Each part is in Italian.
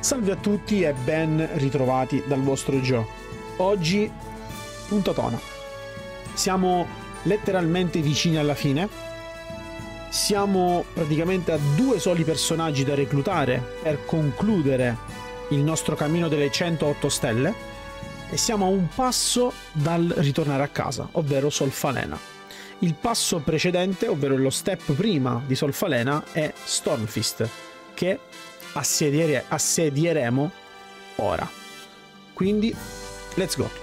Salve a tutti e ben ritrovati dal vostro Joe. Oggi puntatona. Siamo letteralmente vicini alla fine. Siamo praticamente a 2 soli personaggi da reclutare per concludere il nostro cammino delle 108 stelle e siamo a un passo dal ritornare a casa, ovvero Solfalena. Il passo precedente, ovvero lo step prima di Solfalena, è Stormfist, che assedieremo ora. Quindi, let's go.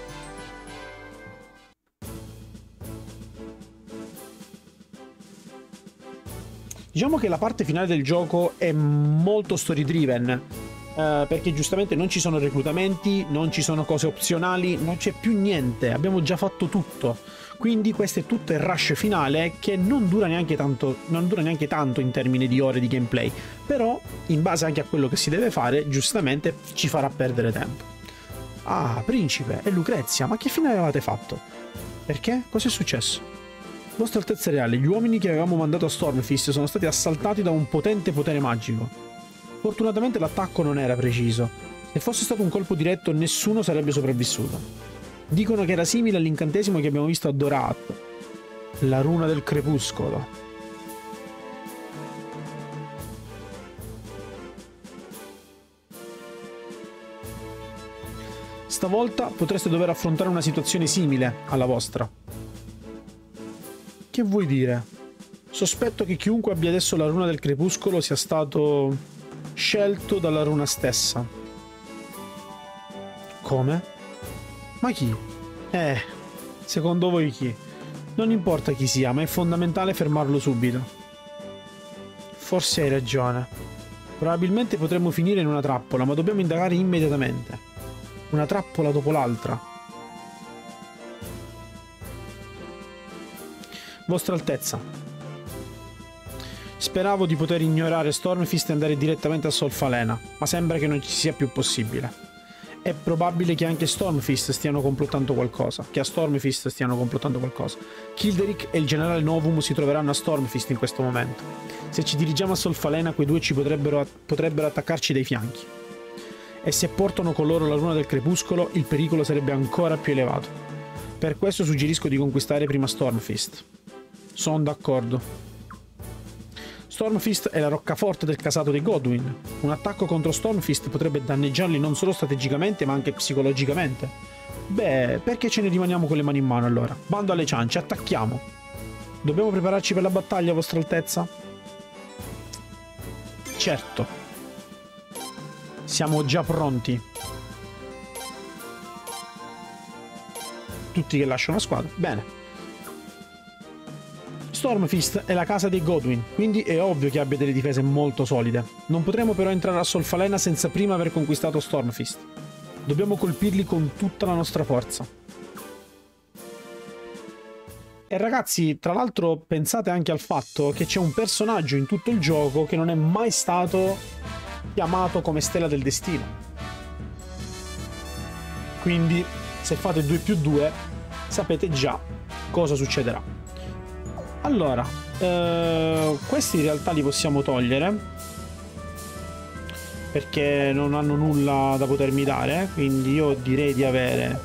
Diciamo che la parte finale del gioco è molto story driven, perché giustamente non ci sono reclutamenti, non ci sono cose opzionali, non c'è più niente, abbiamo già fatto tutto. Quindi questo è tutto il rush finale che non dura neanche tanto in termini di ore di gameplay, però in base anche a quello che si deve fare, giustamente ci farà perdere tempo. Ah, principe e Lucrezia, ma che fine avevate fatto? Perché? Cosa è successo? Vostra Altezza Reale, gli uomini che avevamo mandato a Stormfist sono stati assaltati da un potente potere magico. Fortunatamente l'attacco non era preciso. Se fosse stato un colpo diretto nessuno sarebbe sopravvissuto. Dicono che era simile all'incantesimo che abbiamo visto a Dorat, la runa del crepuscolo. Stavolta potreste dover affrontare una situazione simile alla vostra. Che vuoi dire? Sospetto che chiunque abbia adesso la runa del crepuscolo sia stato scelto dalla runa stessa. Come? Ma chi? Secondo voi chi? Non importa chi sia, ma è fondamentale fermarlo subito. Forse hai ragione. Probabilmente potremmo finire in una trappola, ma dobbiamo indagare immediatamente. Una trappola dopo l'altra. Vostra Altezza. Speravo di poter ignorare Stormfist e andare direttamente a Solfalena, ma sembra che non ci sia più possibile. È probabile che anche Stormfist stiano complottando qualcosa. Kilderic e il generale Novum si troveranno a Stormfist in questo momento. Se ci dirigiamo a Solfalena, quei due ci potrebbero attaccarci dai fianchi. E se portano con loro la runa del crepuscolo, il pericolo sarebbe ancora più elevato. Per questo suggerisco di conquistare prima Stormfist. Sono d'accordo. Stormfist è la roccaforte del casato dei Godwyn. Un attacco contro Stormfist potrebbe danneggiarli non solo strategicamente ma anche psicologicamente. Beh, perché ce ne rimaniamo con le mani in mano allora? Bando alle ciance, attacchiamo. Dobbiamo prepararci per la battaglia, Vostra Altezza? Certo. Siamo già pronti. Tutti che lasciano la squadra. Bene. Stormfist è la casa dei Godwyn, quindi è ovvio che abbia delle difese molto solide. Non potremo però entrare a Solfalena senza prima aver conquistato Stormfist. Dobbiamo colpirli con tutta la nostra forza. E ragazzi, tra l'altro pensate anche al fatto che c'è un personaggio in tutto il gioco che non è mai stato chiamato come Stella del Destino. Quindi, se fate 2+2, sapete già cosa succederà. Allora, questi in realtà li possiamo togliere perché non hanno nulla da potermi dare, quindi io direi di avere...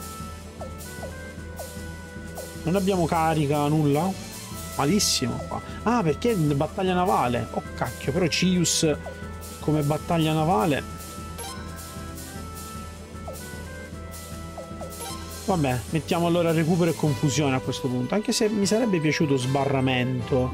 Non abbiamo carica, nulla? Malissimo qua. Ah, perché è battaglia navale? Oh cacchio, però Cius come battaglia navale... Vabbè, mettiamo allora recupero e confusione a questo punto. Anche se mi sarebbe piaciuto sbarramento.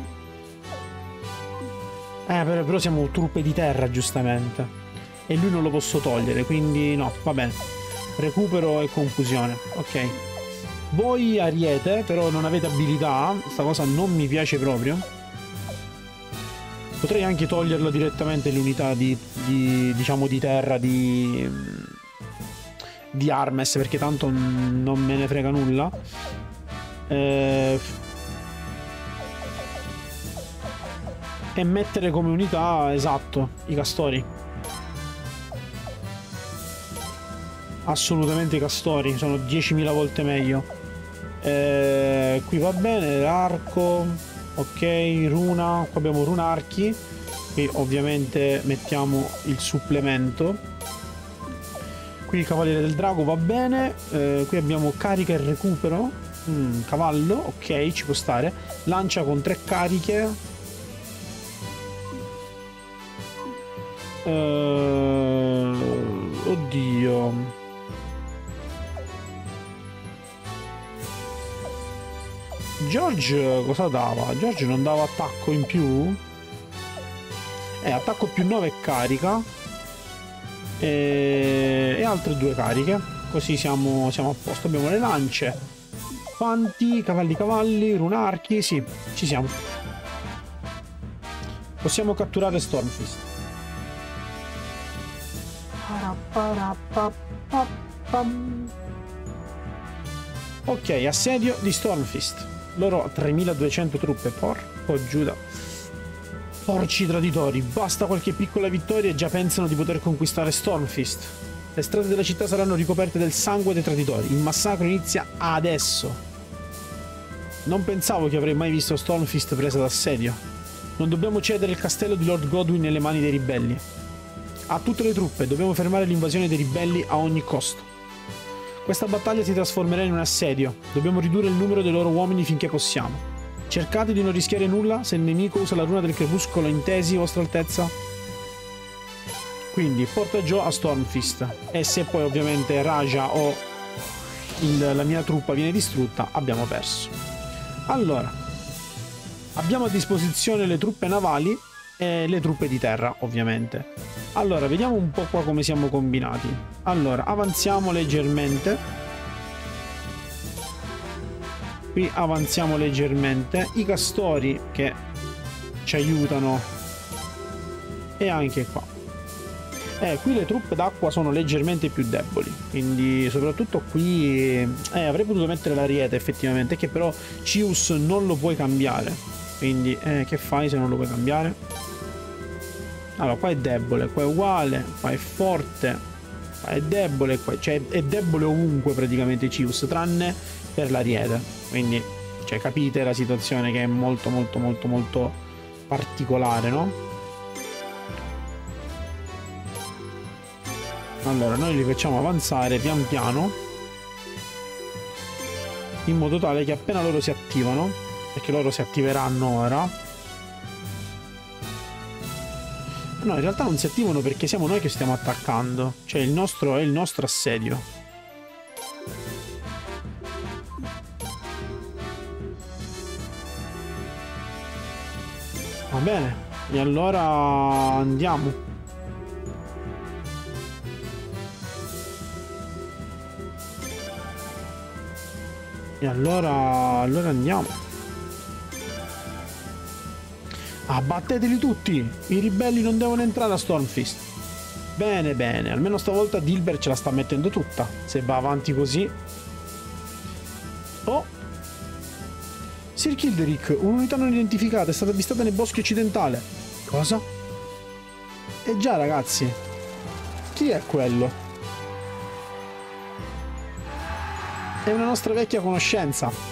Però siamo truppe di terra, giustamente. E lui non lo posso togliere, quindi no, va bene. Recupero e confusione, ok. Voi Ariete, però non avete abilità. Questa cosa non mi piace proprio. Potrei anche toglierlo direttamente l'unità diciamo di terra di Armes, perché tanto non me ne frega nulla. E mettere come unità, esatto, i castori. Assolutamente i castori, sono 10.000 volte meglio. Qui va bene, l'arco, ok, runa, qua abbiamo runarchi. Qui ovviamente mettiamo il supplemento. Qui il Cavaliere del Drago va bene. Qui abbiamo carica e recupero. Cavallo, ok, ci può stare. Lancia con 3 cariche. Oddio. George cosa dava? George non dava attacco in più? Attacco più 9 e carica. E altre 2 cariche. Così siamo a posto. Abbiamo le lance. Fanti, cavalli, runarchi. Sì, ci siamo. Possiamo catturare Stormfist. Ok, assedio di Stormfist. Loro 3200 truppe. Porco Giuda. Porci traditori. Basta qualche piccola vittoria e già pensano di poter conquistare Stormfist. Le strade della città saranno ricoperte del sangue dei traditori. Il massacro inizia adesso. Non pensavo che avrei mai visto Stormfist presa d'assedio. Non dobbiamo cedere il castello di Lord Godwyn nelle mani dei ribelli. A tutte le truppe, dobbiamo fermare l'invasione dei ribelli a ogni costo. Questa battaglia si trasformerà in un assedio. Dobbiamo ridurre il numero dei loro uomini finché possiamo. Cercate di non rischiare nulla se il nemico usa la runa del crepuscolo, intesi, vostra altezza? Quindi porta giù a Stormfist. E se poi ovviamente Raja o la mia truppa viene distrutta, abbiamo perso. Allora, abbiamo a disposizione le truppe navali e le truppe di terra, ovviamente. Allora, vediamo un po' qua come siamo combinati. Allora, avanziamo leggermente. Qui avanziamo leggermente. I castori che ci aiutano. E anche qua. Qui le truppe d'acqua sono leggermente più deboli. Quindi, soprattutto qui... avrei potuto mettere l'ariete, effettivamente. Che però Cius non lo puoi cambiare. Quindi, che fai se non lo puoi cambiare? Allora, qua è debole, qua è uguale, qua è forte, qua è debole, qua cioè è debole ovunque praticamente Cius, tranne per l'ariete. Quindi, cioè, capite la situazione che è molto molto molto molto particolare, no? Allora, noi li facciamo avanzare pian piano, in modo tale che appena loro si attivano, perché loro si attiveranno ora. No, in realtà non si attivano perché siamo noi che stiamo attaccando. Cioè il nostro è il nostro assedio. Va bene. E allora andiamo. E allora andiamo. Abbatteteli tutti! I ribelli non devono entrare a Stormfist. Bene, bene. Almeno stavolta Dilber ce la sta mettendo tutta. Se va avanti così. Oh! Sir Kilderic, un'unità non identificata è stata avvistata nei boschi occidentale. Cosa? Già, ragazzi. Chi è quello? È una nostra vecchia conoscenza.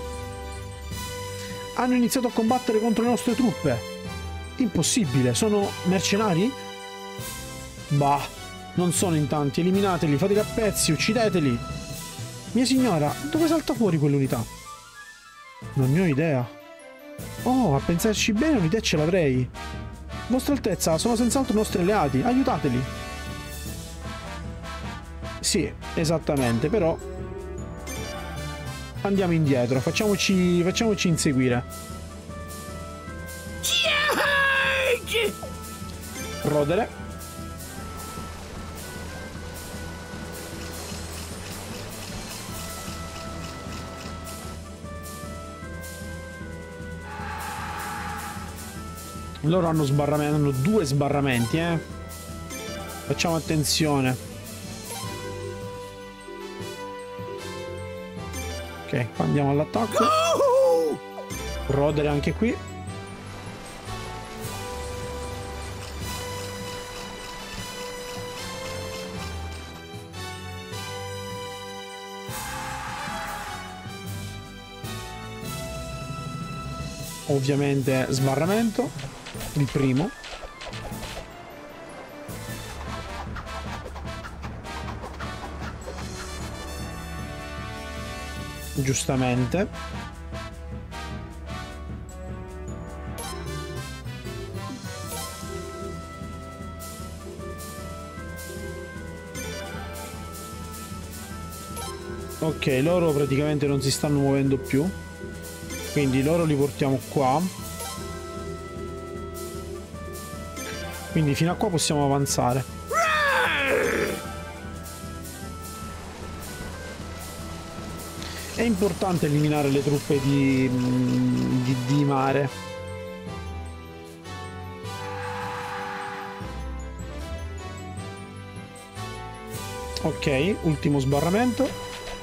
Hanno iniziato a combattere contro le nostre truppe. Impossibile, sono mercenari? Bah, non sono in tanti, eliminateli, fateli a pezzi, uccideteli. Mia signora, dove salta fuori quell'unità? Non ne ho idea. Oh, a pensarci bene un'idea ce l'avrei. Vostra Altezza, sono senz'altro nostri alleati, aiutateli. Sì, esattamente, però... Andiamo indietro, facciamoci inseguire. Rodere. Loro hanno sbarramenti, hanno 2 sbarramenti, Facciamo attenzione. Ok, qua andiamo all'attacco. Rodere anche qui. Ovviamente sbarramento. Il primo. giustamente. Ok, loro praticamente non si stanno muovendo più, quindi loro li portiamo qua. Quindi fino a qua possiamo avanzare. È importante eliminare le truppe di mare. Ok, ultimo sbarramento.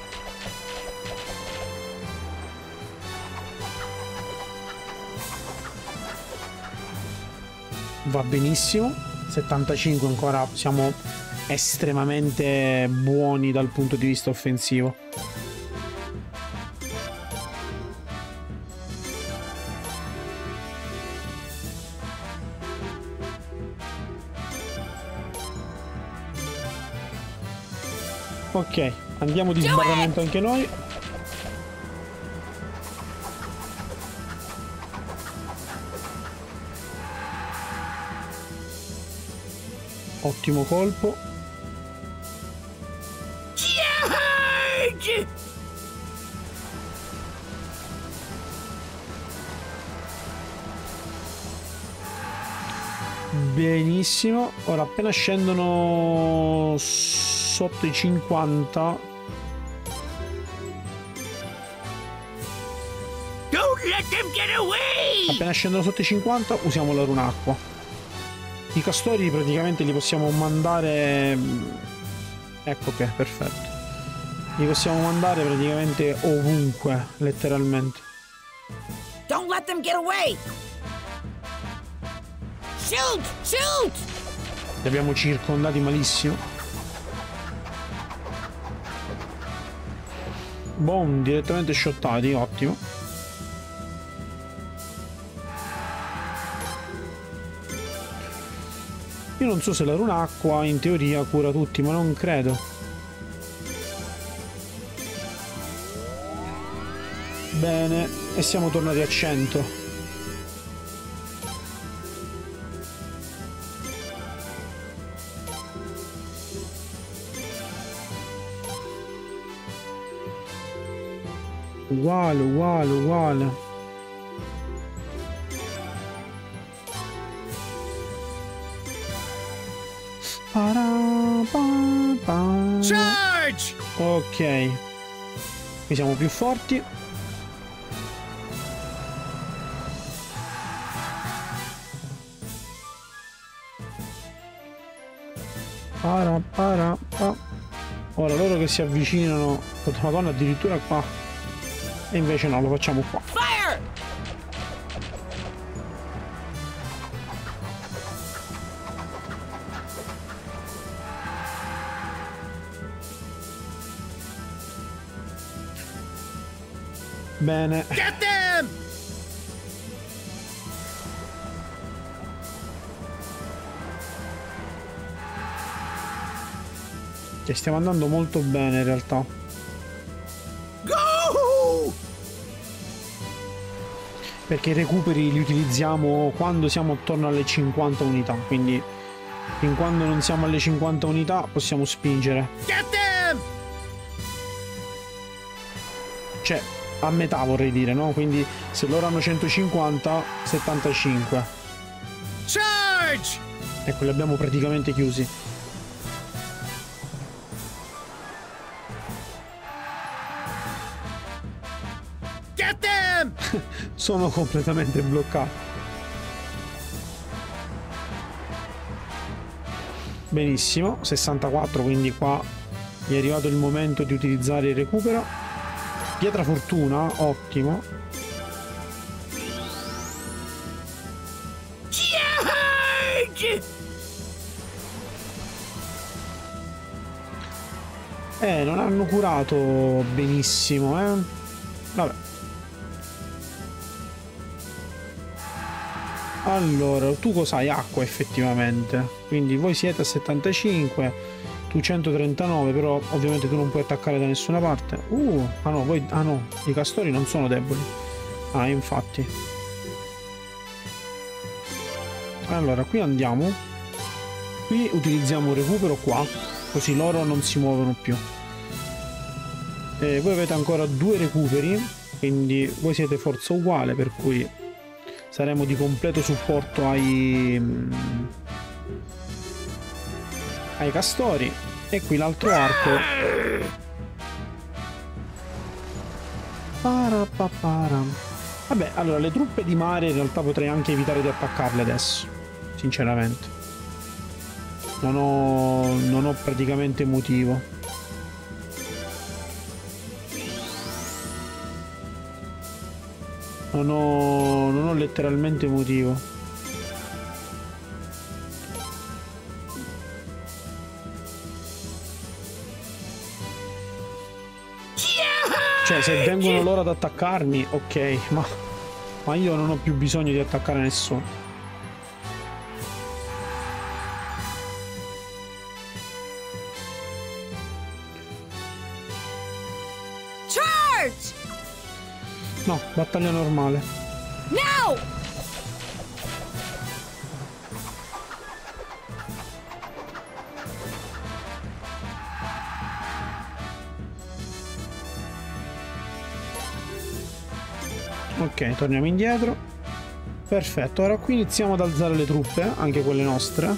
Va benissimo. 75 ancora, siamo estremamente buoni dal punto di vista offensivo. Ok, andiamo di sbarramento anche noi. Ottimo colpo. Charge! Benissimo. Ora appena scendono sotto i 50. Don't let them get away! Appena scendono sotto i 50 usiamo la runacqua. I castori praticamente li possiamo mandare. Ecco che, perfetto. Li possiamo mandare praticamente ovunque, letteralmente. Don't let them get away! Shoot! Shoot! Li abbiamo circondati malissimo. Boom, direttamente shottati, ottimo. Io non so se la runacqua in teoria cura tutti, ma non credo. Bene, e siamo tornati a 100. Uguale, uguale, uguale. Charge! Ok, qui siamo più forti. Pa. Ora loro che si avvicinano. Madonna, addirittura qua. E invece no, lo facciamo qua. Fire! Bene. Get them! Che stiamo andando molto bene in realtà. Go! Perché i recuperi li utilizziamo quando siamo attorno alle 50 unità. Quindi fin quando non siamo alle 50 unità possiamo spingere. Get them! Cioè, a metà vorrei dire, no? Quindi se loro hanno 150, 75. Charge! Ecco, li abbiamo praticamente chiusi. Get them! Sono completamente bloccato. Benissimo, 64, quindi qua gli è arrivato il momento di utilizzare il recupero. Pietra fortuna, ottimo. Charge! Non hanno curato benissimo, eh. Vabbè. Allora, tu cos'hai? Acqua effettivamente. Quindi voi siete a 75. Tu 139, però ovviamente tu non puoi attaccare da nessuna parte. Ah no, voi... Ah no, i castori non sono deboli. Ah, infatti. Allora, qui andiamo. Qui utilizziamo un recupero qua, così loro non si muovono più. Voi avete ancora 2 recuperi, quindi voi siete forza uguale, per cui saremo di completo supporto ai castori. E qui l'altro arco. Vabbè, allora le truppe di mare in realtà potrei anche evitare di attaccarle adesso, sinceramente. Non ho praticamente motivo. Non ho letteralmente motivo. Cioè, se vengono loro ad attaccarmi, ok, ma io non ho più bisogno di attaccare nessuno. Charge! No, battaglia normale. Now! Ok, torniamo indietro. Perfetto, ora qui iniziamo ad alzare le truppe, anche quelle nostre.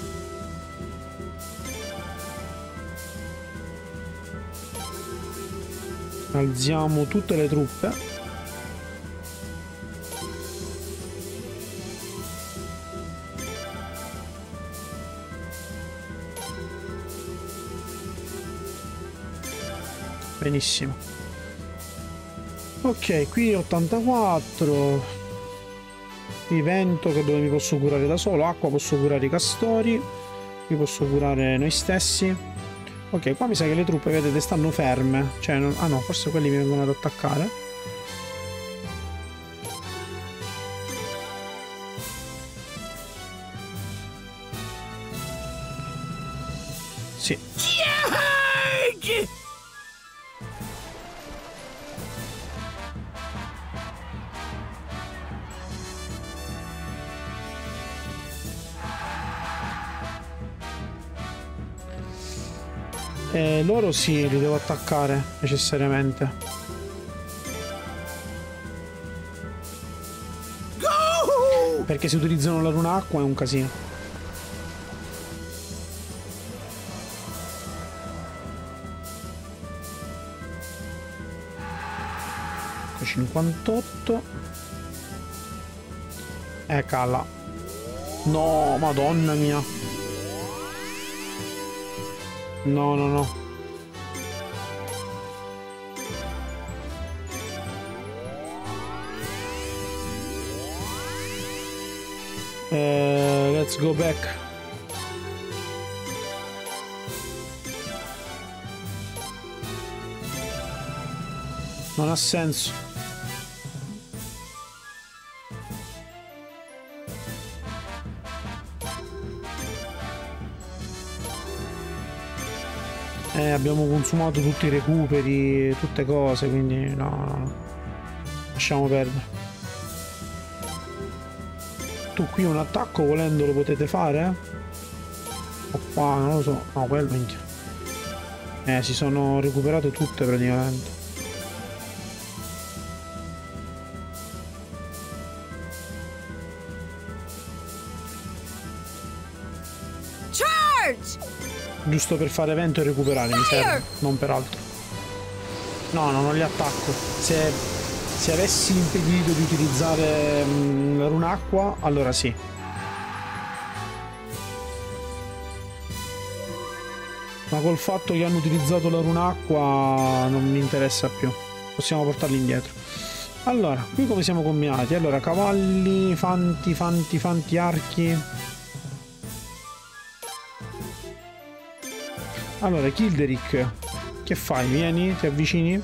Alziamo tutte le truppe. Benissimo. Ok, qui 84. Qui vento, che dove mi posso curare da solo. Acqua, posso curare i castori. Qui posso curare noi stessi. Ok, qua mi sa che le truppe, vedete, stanno ferme. Cioè, ah no, forse quelli mi vengono ad attaccare. Sì. Charge! Loro sì, li devo attaccare necessariamente. Go! Perché se utilizzano la runa acqua è un casino. Ecco, 58. Cala. No, madonna mia. No, no, no. Let's go back. Non ha senso. Abbiamo consumato tutti i recuperi, tutte cose, quindi no. Lasciamo perdere. Tu qui un attacco volendo lo potete fare? O qua, non lo so. No, quello minchia. Si sono recuperate tutte praticamente. Charge! Giusto per fare evento e recuperare, mi serve, non per altro. No, non li attacco. Se avessi impedito di utilizzare la runa acqua, allora sì. Ma col fatto che hanno utilizzato la runa acqua non mi interessa più. Possiamo portarli indietro. Allora, qui come siamo combinati? Allora, cavalli, fanti, archi. Allora, Kilderic, che fai? Vieni, ti avvicini?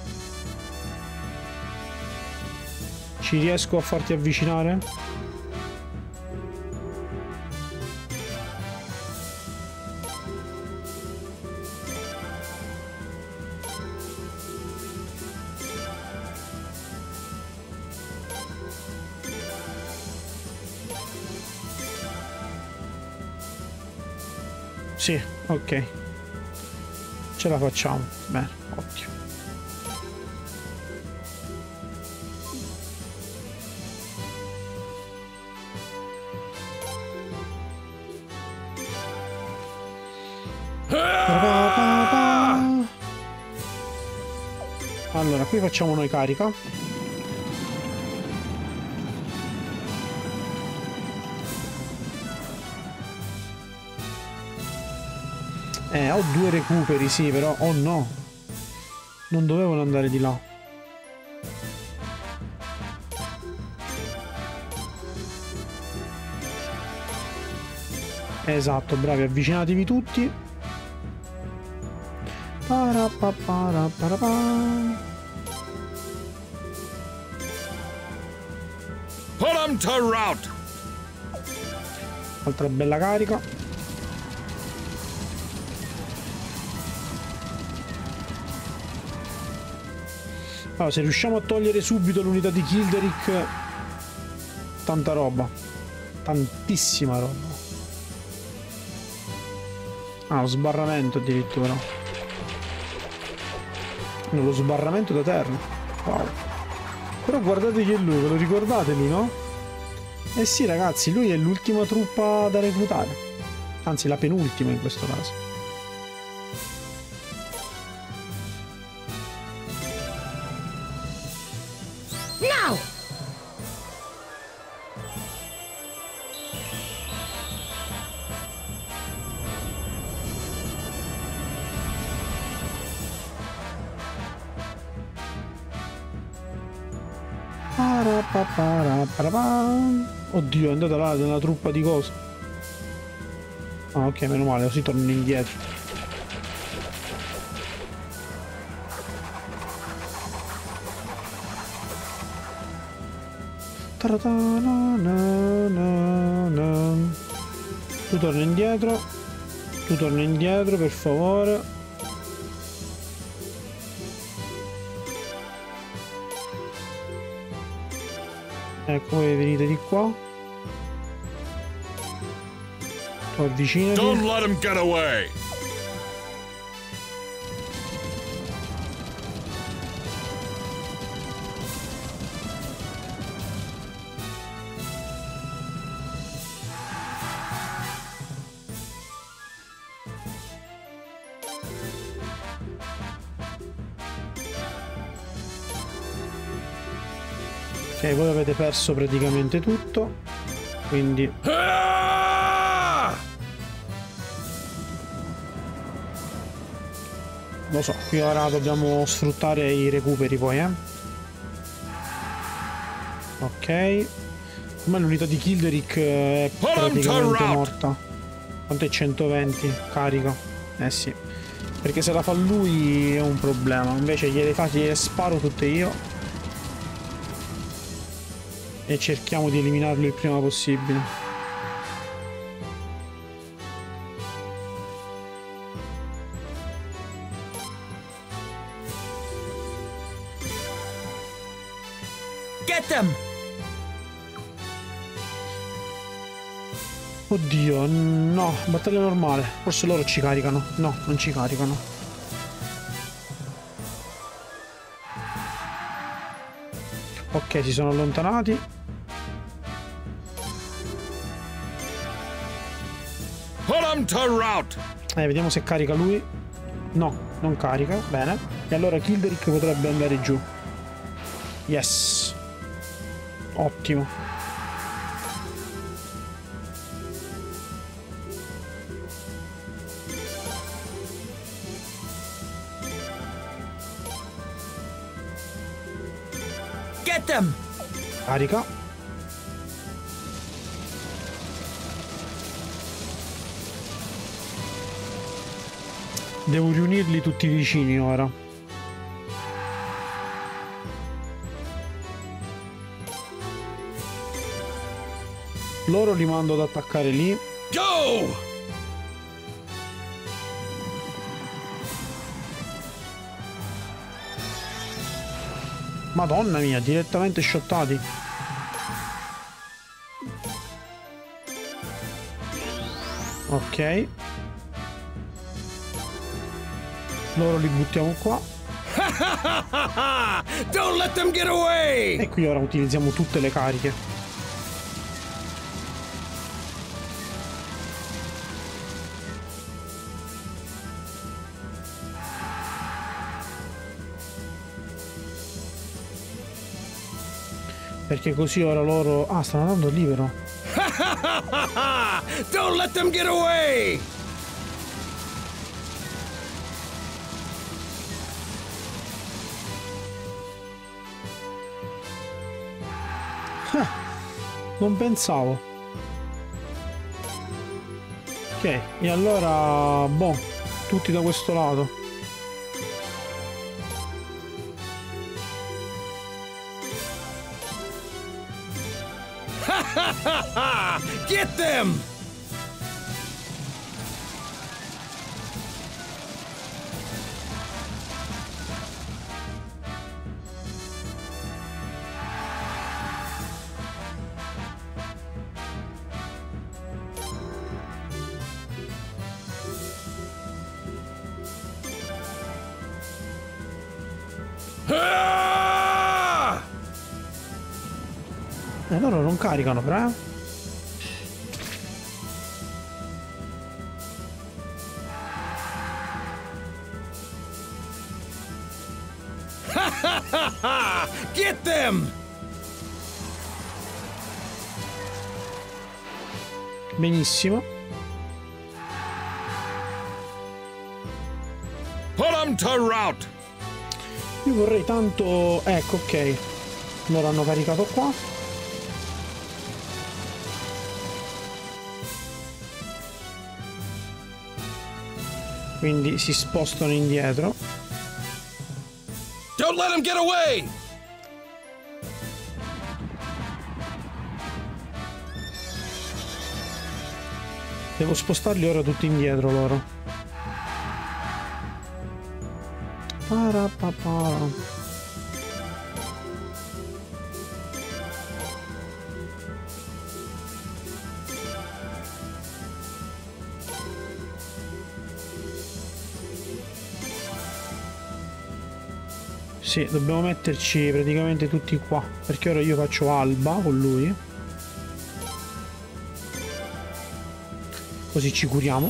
Ci riesco a farti avvicinare? Sì, ok. Ce la facciamo. Bene, ottimo. Allora, qui facciamo noi carica. Ho 2 recuperi, sì, però... Oh no! Non dovevano andare di là. Esatto, bravi, avvicinatevi tutti. Put 'em to rout. Altra bella carica. Allora, se riusciamo a togliere subito l'unità di Kilderick, tanta roba. Tantissima roba. Ah, lo sbarramento addirittura. No, lo sbarramento da terra. Wow. Però guardate che è lui, ve lo ricordate lui, no? Eh sì ragazzi, lui è l'ultima truppa da reclutare. Anzi, la penultima in questo caso. Now. Oddio, è andata là nella truppa di cosa? Ah, ok, meno male, così tornano indietro. Tu torna indietro. Tu torna indietro, per favore. Ecco, voi venite di qua. Tu avvicinati. Don't let him get away. Ok, voi avete perso praticamente tutto. Quindi Ah! lo so, qui ora dobbiamo sfruttare i recuperi poi, Ok. Ma l'unità di Kilderick è praticamente morta. Quanto è 120? Carica. Eh sì. Perché se la fa lui è un problema. Invece gliele sparo tutte io. E cerchiamo di eliminarlo il prima possibile. Get them. Oddio, no, battaglia normale. Forse loro ci caricano. No, non ci caricano. Ok, si sono allontanati. Put 'em to rout. Vediamo se carica lui. No, non carica. Bene. E allora Kilderick potrebbe andare giù. Yes. Ottimo. Get them. Carica. Devo riunirli tutti vicini ora. Loro li mando ad attaccare lì. Go! Madonna mia, direttamente shottati. Ok. Loro li buttiamo qua. Don't let them get away! E qui ora utilizziamo tutte le cariche. Perché così ora loro... Ah, stanno andando libero. Don't let them get away! Non pensavo. Ok, e allora... Boh, tutti da questo lato. Get them! Ah! Loro non caricano, però. Get them! Benissimo. Put them to rout! Io vorrei tanto... Ecco, ok. Loro hanno caricato qua. Quindi si spostano indietro. Don't let them get away! Devo spostarli ora tutti indietro loro. Parapapà. Sì, dobbiamo metterci praticamente tutti qua, perché ora io faccio alba con lui. Così ci curiamo.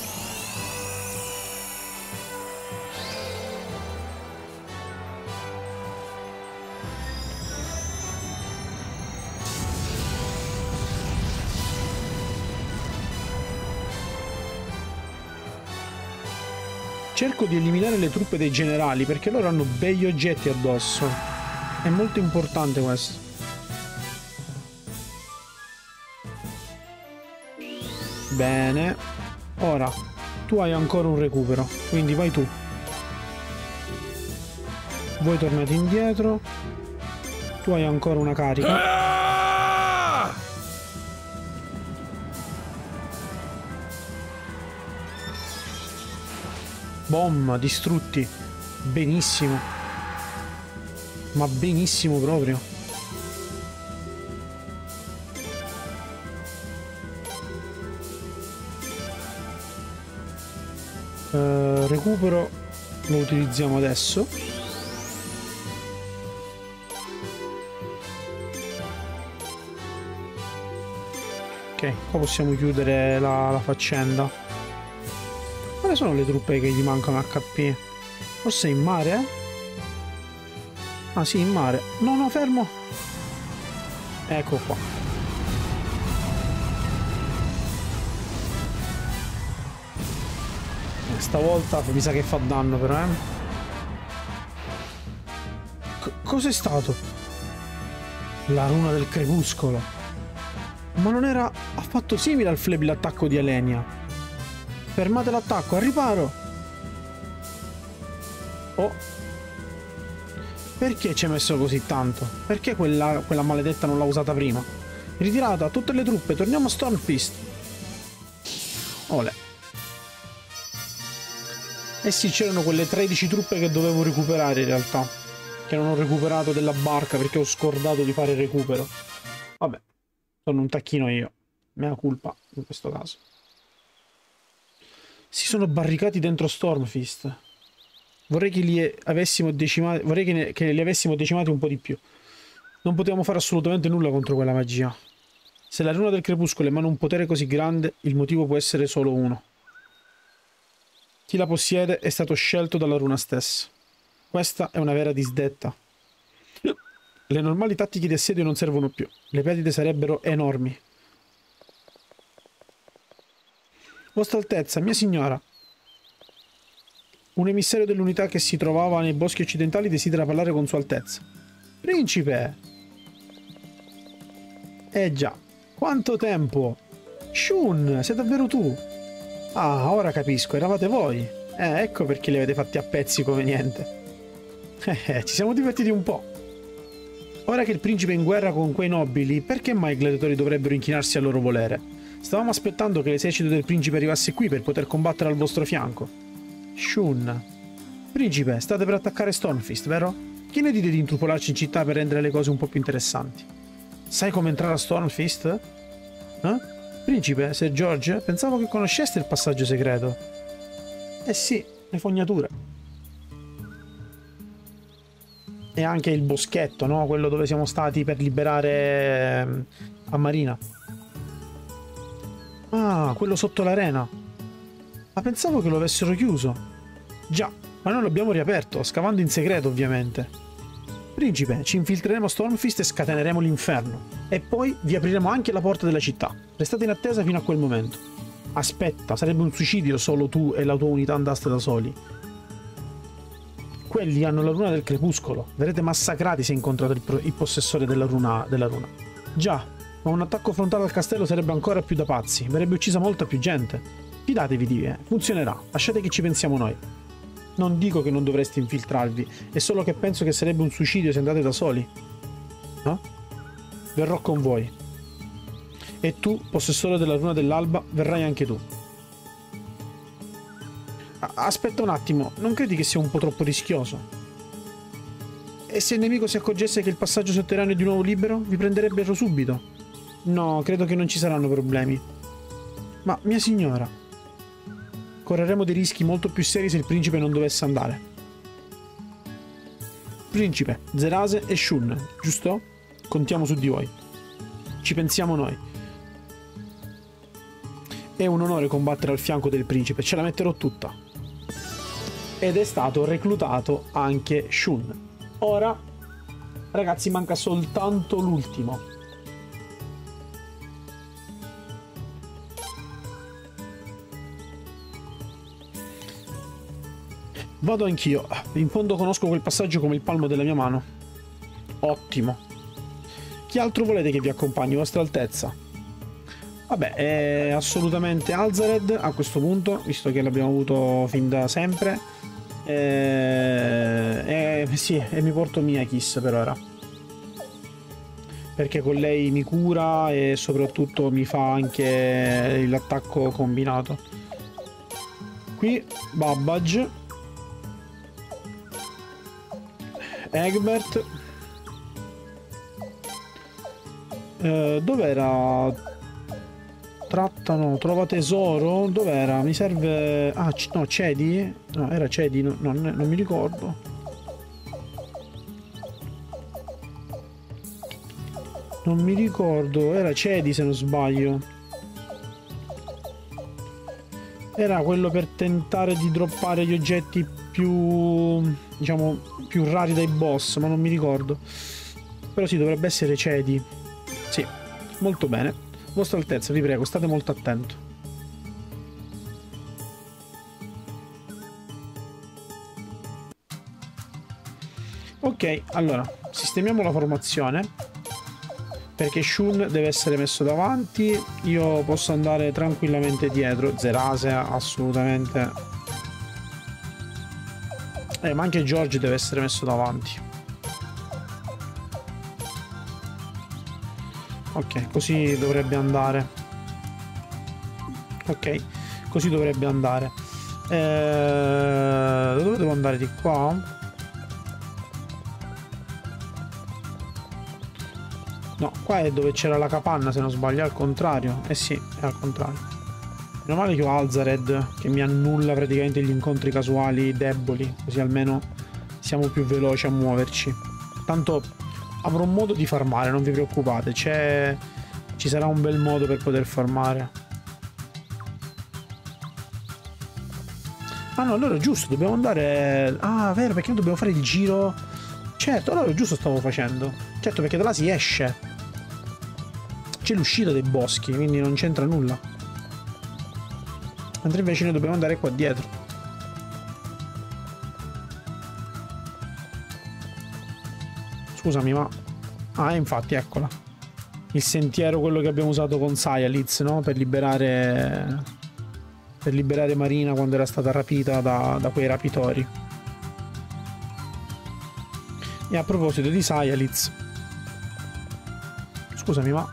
Cerco di eliminare le truppe dei generali perché loro hanno begli oggetti addosso. È molto importante questo. Bene. Ora, tu hai ancora un recupero, quindi vai tu. Voi tornate indietro. Tu hai ancora una carica. Bomba, distrutti. Benissimo. Ma benissimo proprio. Recupero lo utilizziamo adesso. Ok, qua possiamo chiudere la faccenda. Quali sono le truppe che gli mancano HP? Forse in mare? Ah sì, in mare. No, no, fermo. Ecco qua. Stavolta mi sa che fa danno però, cos'è stato? La runa del crepuscolo. Ma non era affatto simile al flebile attacco di Alenia. Fermate l'attacco, al riparo! Oh! Perché ci hai messo così tanto? Perché quella maledetta non l'ha usata prima? Ritirata, tutte le truppe, torniamo a Stormfist! Ole! Eh sì, c'erano quelle 13 truppe che dovevo recuperare in realtà. Che non ho recuperato della barca perché ho scordato di fare il recupero. Vabbè, sono un tacchino io. Mea culpa in questo caso. Si sono barricati dentro Stormfist. Vorrei che li avessimo decimati. Vorrei che li avessimo decimati un po' di più. Non potevamo fare assolutamente nulla contro quella magia. Se la runa del crepuscolo emana un potere così grande, il motivo può essere solo uno. Chi la possiede è stato scelto dalla runa stessa. Questa è una vera disdetta. Le normali tattiche di assedio non servono più. Le perdite sarebbero enormi. Vostra Altezza, mia signora. Un emissario dell'unità che si trovava nei boschi occidentali desidera parlare con Sua Altezza. Principe! Già, quanto tempo! Shun, sei davvero tu? Ah, ora capisco, eravate voi. Ecco perché li avete fatti a pezzi come niente. Ci siamo divertiti un po'. Ora che il principe è in guerra con quei nobili, perché mai i gladiatori dovrebbero inchinarsi al loro volere? Stavamo aspettando che l'esercito del principe arrivasse qui per poter combattere al vostro fianco. Shun. Principe, state per attaccare Stormfist, vero? Che ne dite di intrufolarci in città per rendere le cose un po' più interessanti? Sai come entrare a Stormfist? Principe, Sir George, pensavo che conosceste il passaggio segreto. Sì, le fognature. E anche il boschetto, no? Quello dove siamo stati per liberare a Marina. Ah, quello sotto l'arena. Ma pensavo che lo avessero chiuso. Già, ma noi l'abbiamo riaperto, scavando in segreto ovviamente. Principe, ci infiltreremo a Stormfist e scateneremo l'inferno. E poi vi apriremo anche la porta della città. Restate in attesa fino a quel momento. Aspetta, sarebbe un suicidio solo tu e la tua unità andaste da soli. Quelli hanno la runa del crepuscolo. Verrete massacrati se incontrate il possessore della runa. Già, ma un attacco frontale al castello sarebbe ancora più da pazzi. Verrebbe uccisa molta più gente. Fidatevi di me, funzionerà. Lasciate che ci pensiamo noi. Non dico che non dovreste infiltrarvi, è solo che penso che sarebbe un suicidio se andate da soli. No? Verrò con voi. E tu, possessore della runa dell'alba, verrai anche tu. Aspetta un attimo, non credi che sia un po' troppo rischioso? E se il nemico si accorgesse che il passaggio sotterraneo è di nuovo libero, vi prenderebbero subito? No, credo che non ci saranno problemi. Ma, mia signora, correremo dei rischi molto più seri se il principe non dovesse andare. Principe, Zerase e Shun, giusto? Contiamo su di voi. Ci pensiamo noi. È un onore combattere al fianco del principe, ce la metterò tutta. Ed è stato reclutato anche Shun. Ora, ragazzi, manca soltanto l'ultimo. Vado anch'io. In fondo conosco quel passaggio come il palmo della mia mano. Ottimo. Chi altro volete che vi accompagni, Vostra Altezza? Vabbè, è assolutamente Alzared a questo punto, visto che l'abbiamo avuto fin da sempre. Sì, e mi porto Miyakis per ora. Perché con lei mi cura e soprattutto mi fa anche l'attacco combinato. Qui, Babbage. Egbert. Dov'era? Trattano, trova tesoro. Dov'era? Mi serve. Ah, no, Cedi? No, era Cedi, no, non mi ricordo. Non mi ricordo, era Cedi se non sbaglio. Era quello per tentare di droppare gli oggetti più, diciamo, più rari dai boss, ma non mi ricordo. Però sì, dovrebbe essere Cedi. Sì, molto bene. Vostra Altezza, vi prego, state molto attento. Ok, allora, sistemiamo la formazione. Perché Shun deve essere messo davanti. Io posso andare tranquillamente dietro. Zerase, assolutamente. Ma anche George deve essere messo davanti. Ok, così dovrebbe andare. Ok, così dovrebbe andare. Dove devo andare? Di qua? No, qua è dove c'era la capanna, se non sbaglio, è al contrario. Eh sì, è al contrario. Meno male che ho Alzared che mi annulla praticamente gli incontri casuali deboli, così almeno siamo più veloci a muoverci. Tanto avrò un modo di farmare, non vi preoccupate, ci sarà un bel modo per poter farmare. Ah no, allora è giusto, dobbiamo andare... Ah, vero, perché dobbiamo fare il giro... Certo, allora è giusto stavo facendo. Certo, perché da là si esce. C'è l'uscita dei boschi, quindi non c'entra nulla. Mentre invece noi dobbiamo andare qua dietro. Scusami, ma... Ah, infatti, eccola. Il sentiero, quello che abbiamo usato con Sayalitz, no? Per liberare Marina quando era stata rapita da quei rapitori. E a proposito di Sayalitz... Scusami, ma...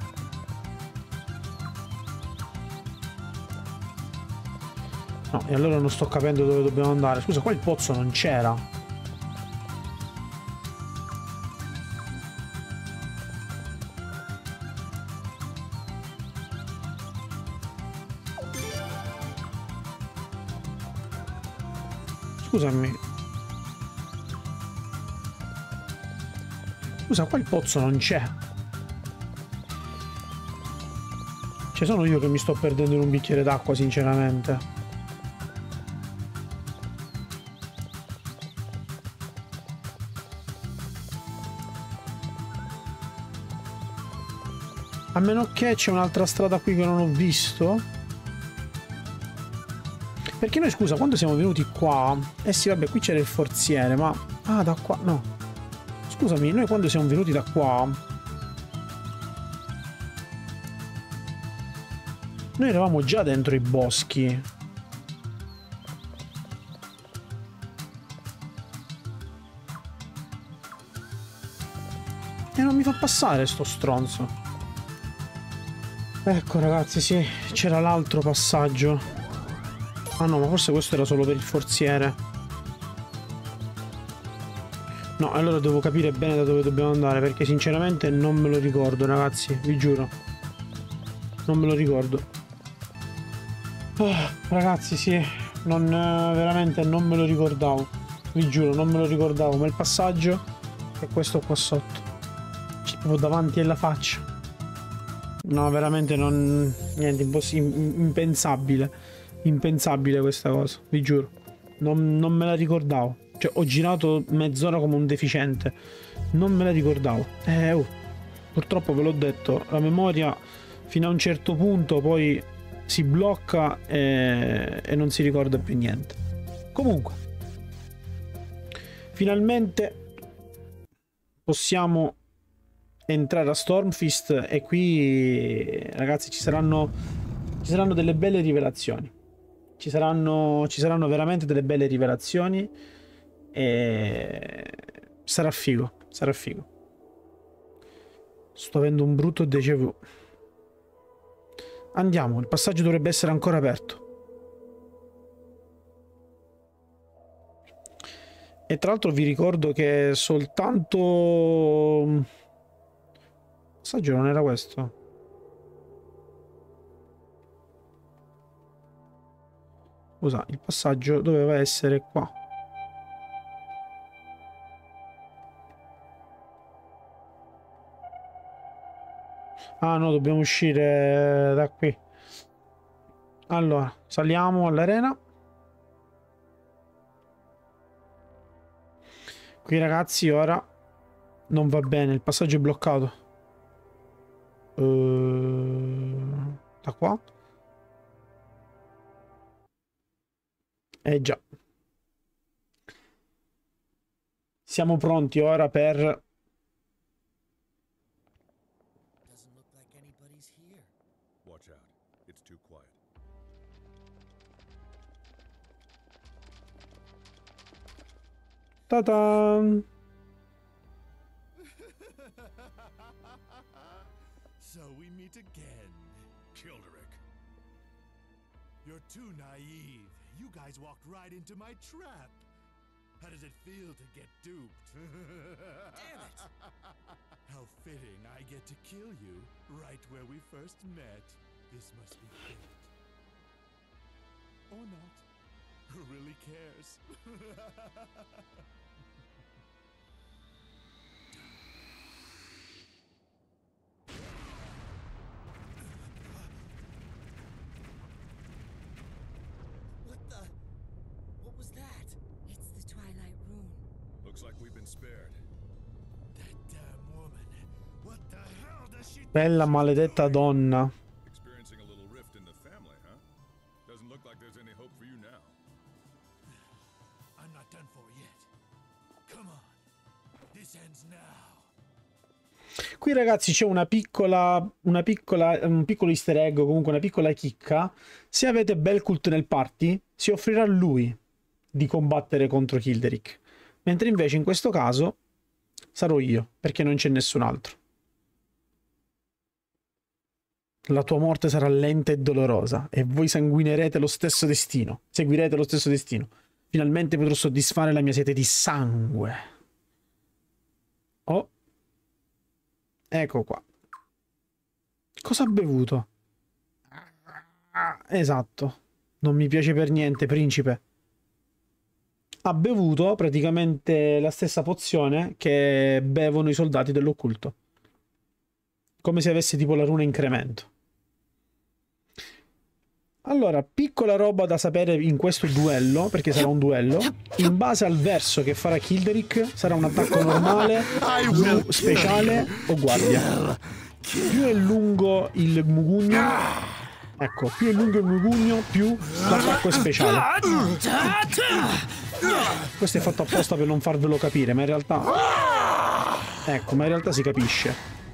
No, e allora non sto capendo dove dobbiamo andare. Scusa, qua il pozzo non c'era. Scusami. Scusa, qua il pozzo non c'è. Cioè, sono io che mi sto perdendo in un bicchiere d'acqua, sinceramente. A meno che c'è un'altra strada qui che non ho visto. Perché noi, scusa, quando siamo venuti qua... Eh sì, vabbè, qui c'era il forziere, ma... Ah, da qua... No. Scusami, noi quando siamo venuti da qua... Noi eravamo già dentro i boschi. E non mi fa passare sto stronzo. Ecco ragazzi, sì, c'era l'altro passaggio. Ah no, ma forse questo era solo per il forziere. No, allora devo capire bene da dove dobbiamo andare, perché sinceramente non me lo ricordo, ragazzi, vi giuro. Non me lo ricordo. Ragazzi, sì, veramente non me lo ricordavo. Vi giuro, non me lo ricordavo, ma il passaggio è questo qua sotto. C'è proprio davanti alla faccia. No, veramente non... Niente, impensabile. Impensabile questa cosa, vi giuro. Non me la ricordavo. Cioè, ho girato mezz'ora come un deficiente. Non me la ricordavo. Purtroppo ve l'ho detto, la memoria fino a un certo punto poi si blocca e non si ricorda più niente. Comunque, finalmente possiamo entrare a Stormfist e qui, ragazzi, ci saranno delle belle rivelazioni. Ci saranno veramente delle belle rivelazioni e sarà figo, sarà figo. Sto avendo un brutto déjà vu. Andiamo, il passaggio dovrebbe essere ancora aperto. E tra l'altro vi ricordo che soltanto... Il passaggio non era questo. Scusa, il passaggio doveva essere qua. Ah no, dobbiamo uscire da qui. Allora, saliamo all'arena. Qui ragazzi ora non va bene, il passaggio è bloccato. Da qua? Già. Siamo pronti ora per... Doesn't look like anybody's here. Watch out. It's too quiet. Ta-da! So we meet again. Kilderick. You're too naive. You guys walked right into my trap. How does it feel to get duped? Damn it! How fitting I get to kill you right where we first met. This must be fate. Or not. Who really cares? What was that? It's the Twilight Rune. Looks like we've been spared. That damn woman. What the hell does she Bella maledetta donna. Experiencing a little rift in the family, huh? Doesn't look like there's any hope for you now. I'm not done for yet. Come on. This ends now. Qui ragazzi c'è un piccolo easter egg, o comunque una piccola chicca. Se avete Belkult nel party, si offrirà lui di combattere contro Hilderic. Mentre invece in questo caso sarò io, perché non c'è nessun altro. La tua morte sarà lenta e dolorosa, e voi sanguinerete lo stesso destino. Seguirete lo stesso destino. Finalmente potrò soddisfare la mia sete di sangue. Oh. Ecco qua. Cosa ha bevuto? Esatto. Non mi piace per niente, principe. Ha bevuto praticamente la stessa pozione che bevono i soldati dell'occulto. Come se avesse tipo la runa incremento. Allora, piccola roba da sapere in questo duello, perché sarà un duello. In base al verso che farà Hilderic, sarà un attacco normale, speciale o guardia. Più è lungo il mugugno, ecco, più è lungo il mugugno, più l'attacco è speciale. Questo è fatto apposta per non farvelo capire, ma in realtà... Ecco, ma in realtà si capisce.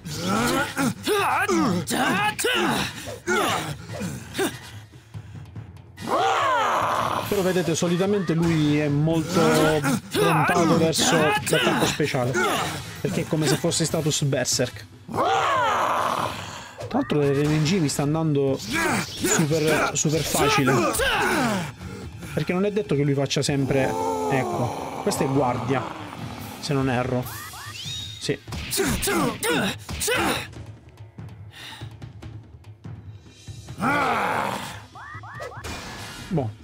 Però vedete, solitamente lui è molto prontato verso l'attacco speciale, perché è come se fosse status berserk. Tra l'altro l'RNG mi sta andando super facile, perché non è detto che lui faccia sempre... Ecco, questa è guardia, se non erro. Sì. Boh.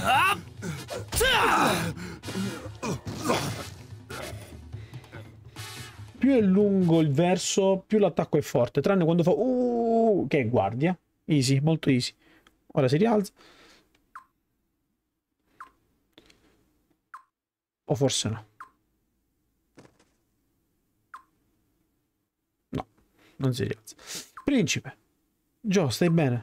Più è lungo il verso, più l'attacco è forte, tranne quando fa che è guardia. Easy, molto easy. Ora si rialza. O forse no. No, non si rialza. Principe. Gio, stai bene?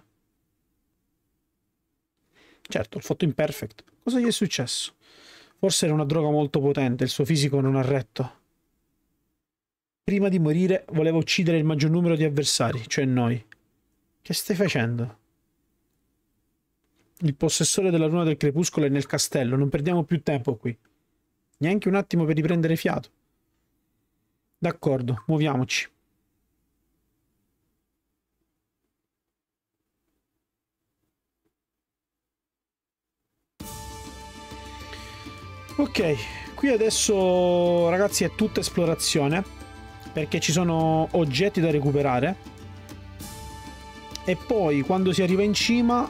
Certo, il fatto imperfect. Cosa gli è successo? Forse era una droga molto potente, il suo fisico non ha retto. Prima di morire voleva uccidere il maggior numero di avversari, cioè noi. Che stai facendo? Il possessore della runa del crepuscolo è nel castello, non perdiamo più tempo qui. Neanche un attimo per riprendere fiato. D'accordo, muoviamoci. Ok, qui adesso ragazzi è tutta esplorazione, perché ci sono oggetti da recuperare, e poi quando si arriva in cima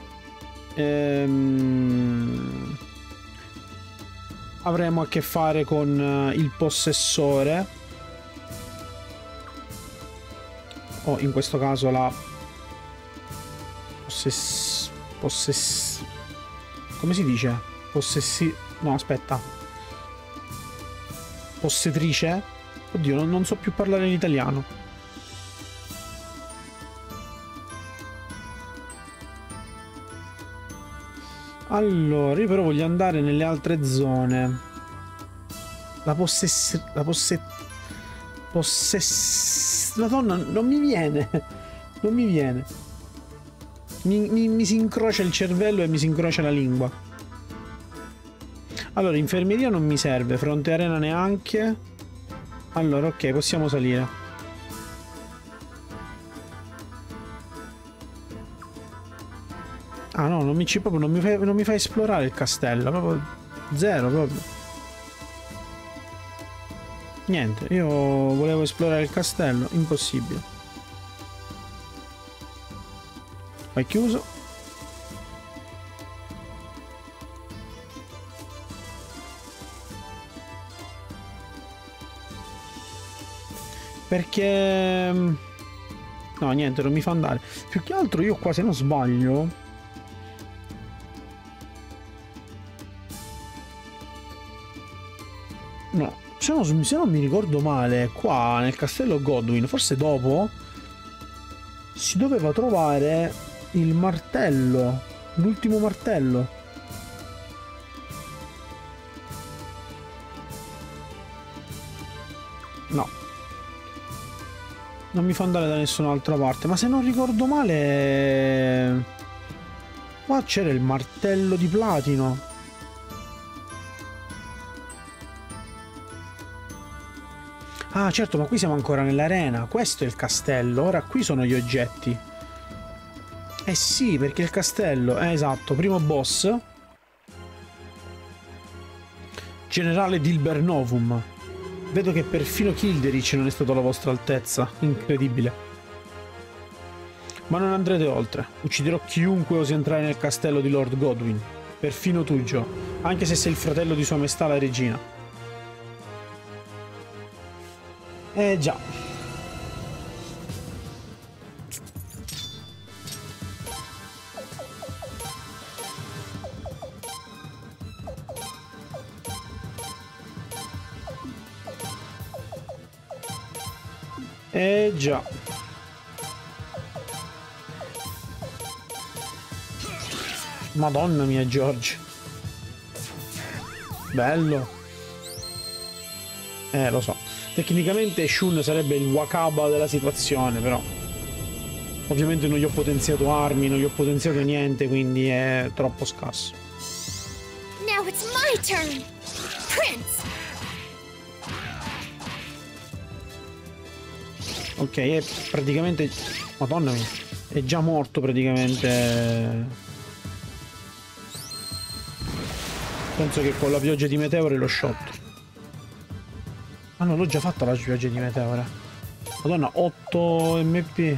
avremo a che fare con il possessore, o in questo caso la come si dice? No, aspetta. Possetrice? Oddio, non so più parlare in italiano. Allora, io però voglio andare nelle altre zone. Madonna, non mi viene. Non mi viene. Mi si incrocia il cervello e mi si incrocia la lingua. Allora, infermeria non mi serve, fronte arena neanche. Allora, ok, possiamo salire. Ah no, non mi fa esplorare il castello, proprio zero, proprio. Niente, io volevo esplorare il castello, impossibile. Vai chiuso. Perché... no, niente, non mi fa andare. Più che altro io qua, se non sbaglio... no, se non mi ricordo male, qua nel castello Godwin, forse dopo, si doveva trovare il martello, l'ultimo martello. No, non mi fa andare da nessun'altra parte, ma se non ricordo male, qua c'era il martello di platino. Ah, certo, ma qui siamo ancora nell'arena. Questo è il castello. Ora qui sono gli oggetti. Eh sì, perché il castello... esatto, primo boss. Generale Dilber Novum. Vedo che perfino Kilderich non è stato alla vostra altezza. Incredibile. Ma non andrete oltre. Ucciderò chiunque osi entrare nel castello di Lord Godwin. Perfino tu, Joe. Anche se sei il fratello di Sua Maestà la Regina. Già. Già. Madonna mia, George. Bello. Lo so. Tecnicamente Shun sarebbe il Wakaba della situazione, però ovviamente non gli ho potenziato armi, non gli ho potenziato niente, quindi è troppo scarso. Now it's my turn, Prince. Ok, è praticamente... Madonna mia, è già morto praticamente. Penso che con la pioggia di meteore l'ho sciolto. Ah no, l'ho già fatta la pioggia di meteora. Madonna, 8 MP.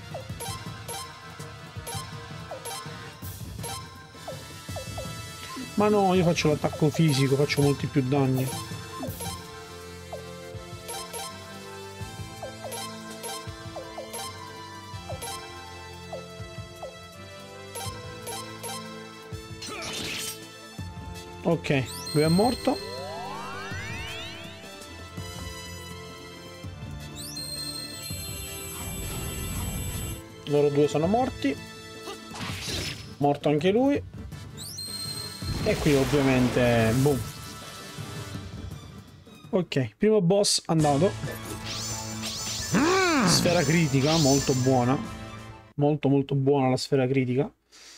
Ma no, io faccio l'attacco fisico, faccio molti più danni. Ok, lui è morto. Loro due sono morti. Morto anche lui. E qui ovviamente boom. Ok, primo boss andato. Sfera critica, molto buona. Molto molto buona la sfera critica.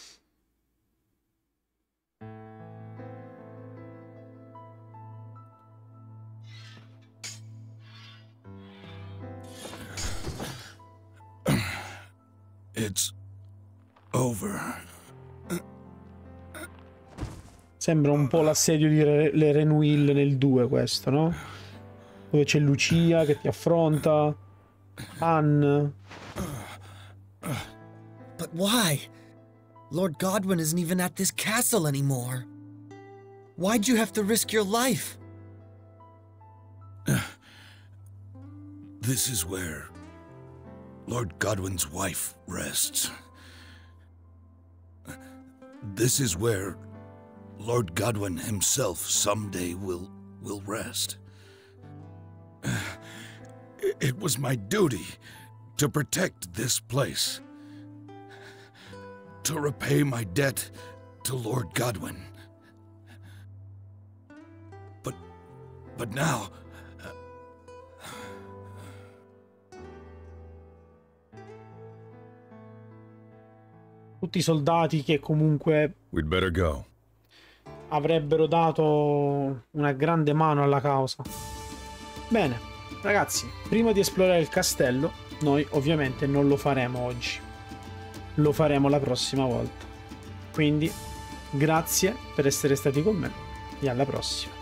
It's over. Sembra un po' l'assedio di Erenwil nel 2 questo, no? Dove c'è Lucia che ti affronta. Anne. But why? Lord Godwin isn't even at this castle anymore. Why'd you have to risk your life? This is where Lord Godwin's wife rests. This is where Lord Godwin himself someday will rest. It was my duty to protect this place, to repay my debt to Lord Godwin. But now... Tutti i soldati che comunque We'd better go. avrebbero dato una grande mano alla causa. Bene, ragazzi, prima di esplorare il castello, noi ovviamente non lo faremo oggi. Lo faremo la prossima volta. Quindi, grazie per essere stati con me e alla prossima.